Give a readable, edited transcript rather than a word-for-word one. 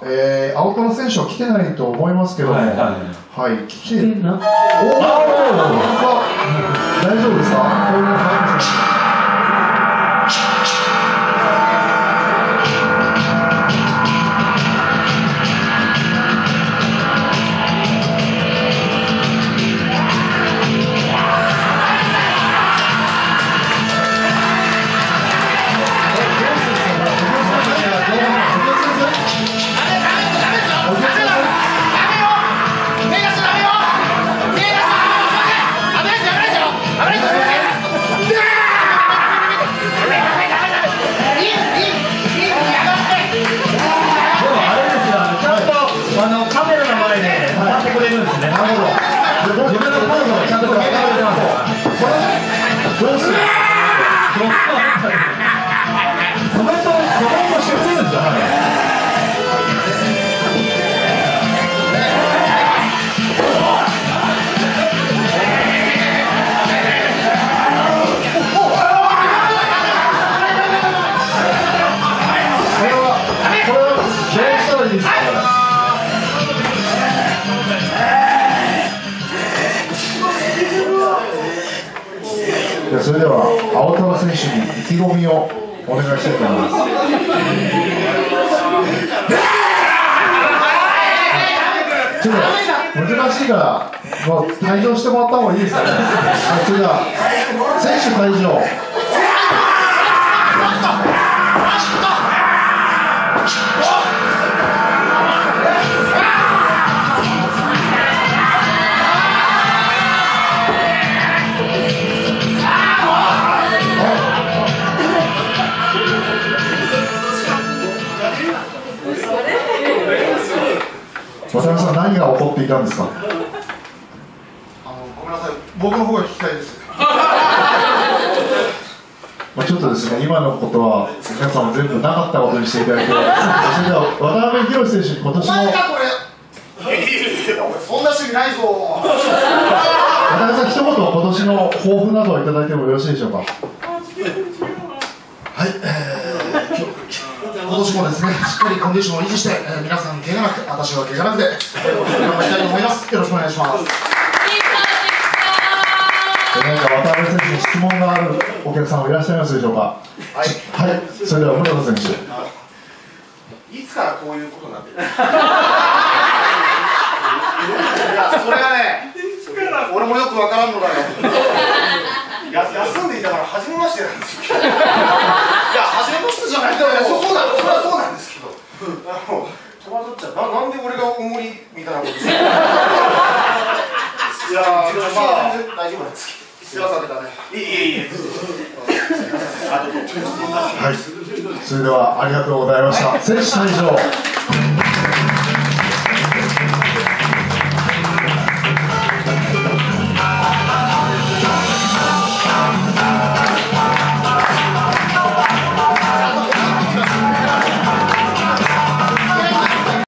青田の選手は来てないと思いますけども、はい、来て大丈夫ですか？それでは青田選手に意気込みをお願いしたいと思います。ちょっと難しいからもう退場してもらった方がいいですかね。それでは選手退場。渡辺さん、何が起こっていたんですか？ ごめんなさい、僕の方が聞きたいです。 ちょっとですね、今のことは皆さんも全部なかったことにしていただいて、それでは渡辺博選手に今年の。お前かこれ。 そんな趣味ないぞ。 渡辺さん、一言今年の抱負などをいただいてもよろしいでしょうか？はい、 今年もですね、しっかりコンディションを維持して、皆さん怪我なく、私は怪我なくで頑張りたいと思います。よろしくお願いします。 何か渡辺選手に質問があるお客さんはいらっしゃいますでしょうか？はい、それでは室田選手。 いつからこういうことになってるんですか？いや、それがね、俺もよくわからんのだよ。休んでいたから初めましてなんですよ。いや、初めましてじゃないかよ。そうなんですけど。戸惑っちゃう。なんで俺がおもりみたいなことしてる。いや、まあ大丈夫なんですけど。すいませんだね。いえ。 はい。それではありがとうございました。選手退場。